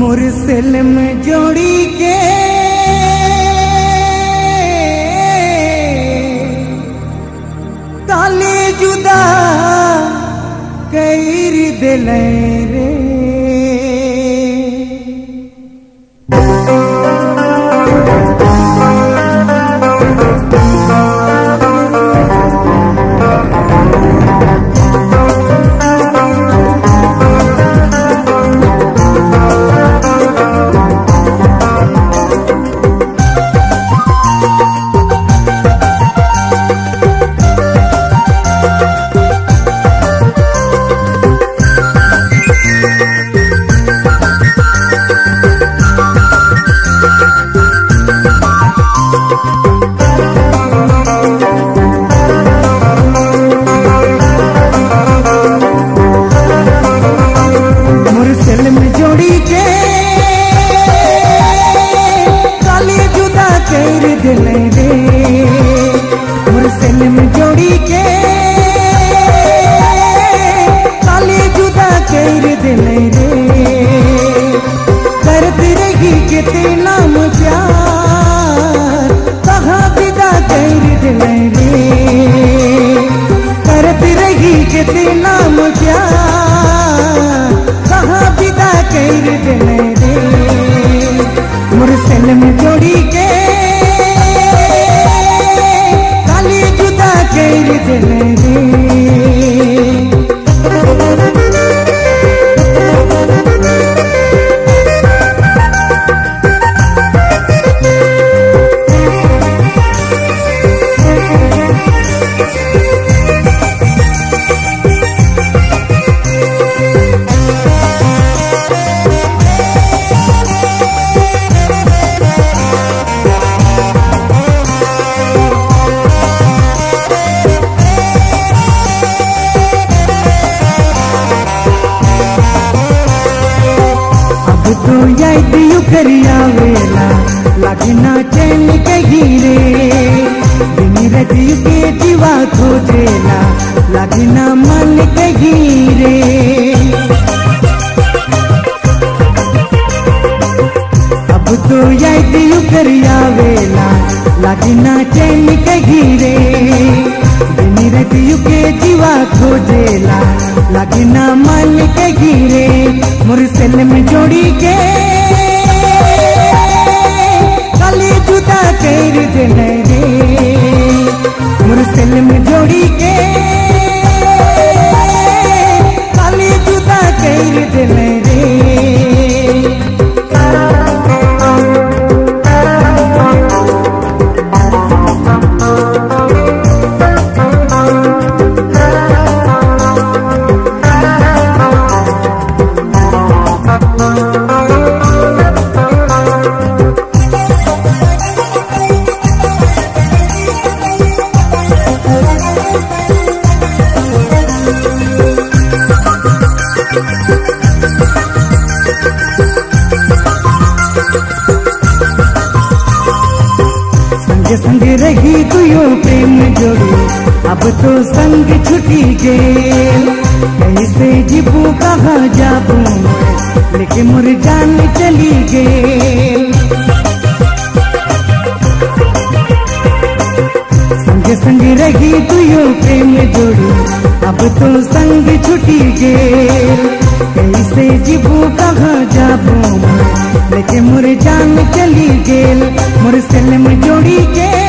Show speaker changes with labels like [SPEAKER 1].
[SPEAKER 1] मुरसल में जोड़ी के काले जुदा कैर दिले रे। मुरसल में जोड़ी के काले जुदा कैर दिले रे। करती रही कितने नाम प्यार कहाँ विदा कैर दिले रे। करती रही कितने नाम प्यार कहाँ विदा कैर दिले रे। मुरसल में जोड़ी के कैर दिले रे। तो याद यू करिया वेला लगना चैन कहीं रे। दिन रात यू के जीवा खोजेला लगना मन कहीं रे। अब तो याद यू करिया वेला लगना चैन कहीं रे। दिन रात यू के जीवा खोजेला लगना मन कहीं रे। मुरसल में जोड़ी के काले जुदा कैर दिले रे। मुरसल में जोड़ी के काले जुदा कैर दिले रे। संग रही तू यो प्रेम जोड़ी अब तो संग छुटी गेल। कैसे जीबू कहाँ जाबू लेके मोर जान चली गेल। संग संग रही तू यो प्रेम जोड़ी अब तो संग छुटी गेल। कैसे जीबू कहाँ जाबू लेके मोर जान चली गेल। मुरसल में जोड़ी के